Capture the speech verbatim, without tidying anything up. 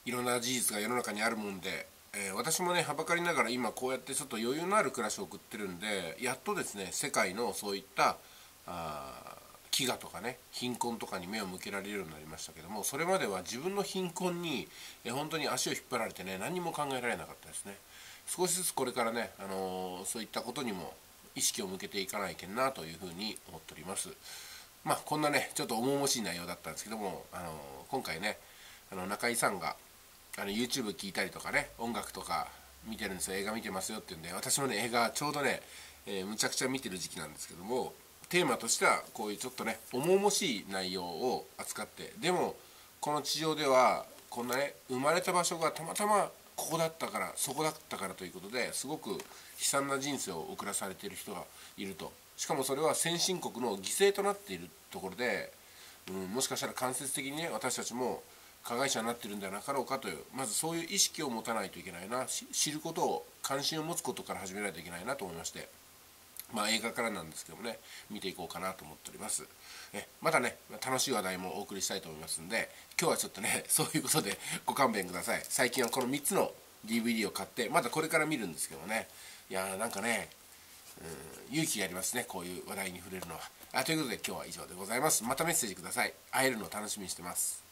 いろんな事実が世の中にあるもんで、えー、私もねはばかりながら今こうやってちょっと余裕のある暮らしを送ってるんで、やっとですね世界のそういったあ飢餓とかね貧困とかに目を向けられるようになりましたけども、それまでは自分の貧困に、えー、本当に足を引っ張られてね何も考えられなかったですね。少しずつこれからね、あのー、そういったことにも意識を向けていかないけんなというふうに思っております。まあこんなねちょっと重々しい内容だったんですけども、あのー、今回ねあの中井さんがあの YouTube 聞いたりとかね音楽とか見てるんですよ、映画見てますよって言うんで、私もね映画ちょうどね、えー、むちゃくちゃ見てる時期なんですけども、テーマとしてはこういうちょっとね重々しい内容を扱って、でもこの地上ではこんなね生まれた場所がたまたまここだったからそこだったからということですごく悲惨な人生を送らされている人がいると。しかもそれは先進国の犠牲となっているところで、うん、もしかしたら間接的にね私たちも加害者になっているんではなかろうかという、まずそういう意識を持たないといけないな、知ることを関心を持つことから始めないといけないなと思いまして、まあ映画からなんですけどもね見ていこうかなと思っております。えまたね楽しい話題もお送りしたいと思いますんで、今日はちょっとねそういうことでご勘弁ください。最近はこのみっつの ディーブイディー を買ってまだこれから見るんですけどね、いやーなんかね、うん、勇気がありますねこういう話題に触れるのは。あということで今日は以上でございます。またメッセージください。会えるのを楽しみにしてます。